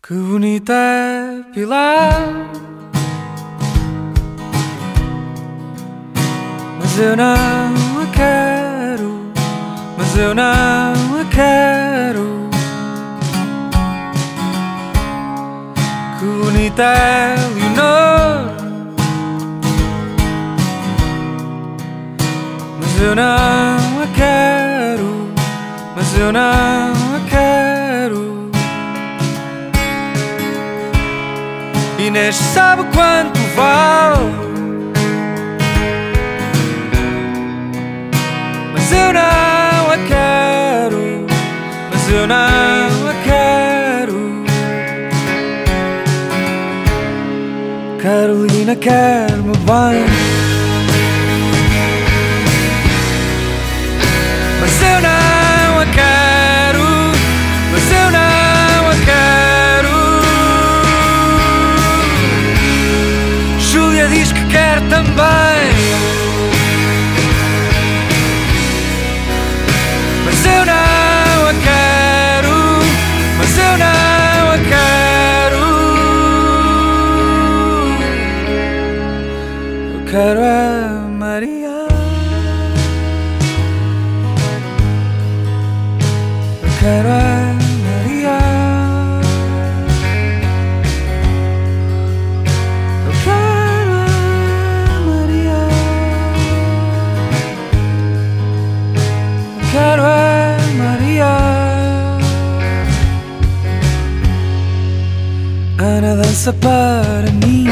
Que bonita é Pilar, mas eu não a quero, mas eu não a quero. Que bonita é Leonor, mas eu não a quero, mas eu não a quero. Inês sabe quanto vale, mas eu não a quero, mas eu não a quero. Carolina quer-me bem, mas eu não a quero, mas eu não a quero. Júlia diz que quer também, mas eu não a quero, mas eu não a quero. Eu quero a Maria, eu quero a Maria, eu quero a Maria, eu quero a Maria. Ana dança para mim,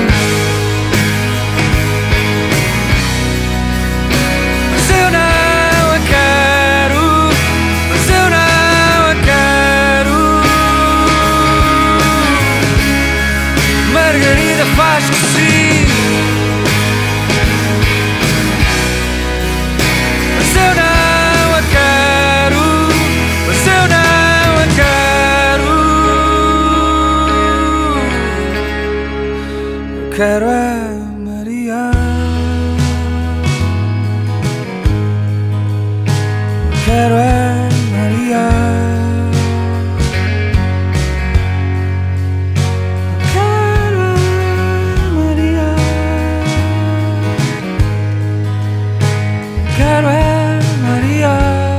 mas eu não a quero, mas eu não a quero. Margarida faz que sim, mas eu não a quero, mas eu não a quero. Eu quero a Maria, eu quero a Maria, eu quero a Maria, eu quero a Maria.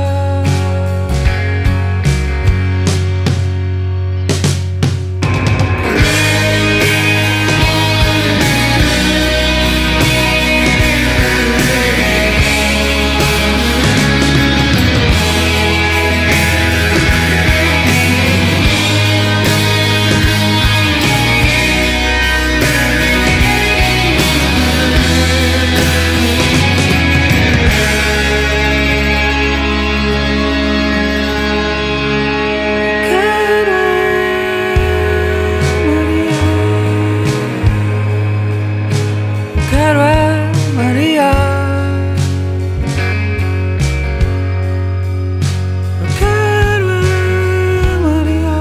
Quero a Maria, eu quero a Maria,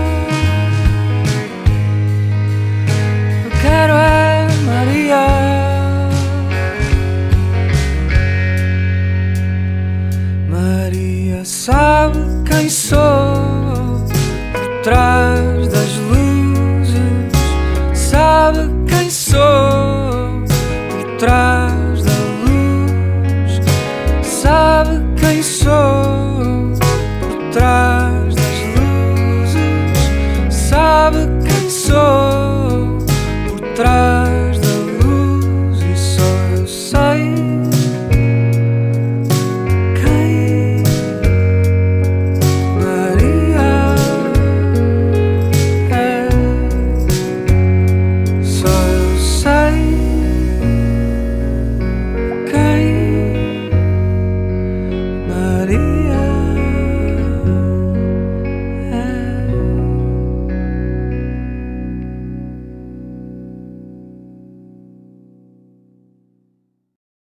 eu quero a Maria. Maria sabe quem sou por trás das luzes, sabe quem sou por trás da luz, sabe quem sou por trás das luzes, sabe quem sou.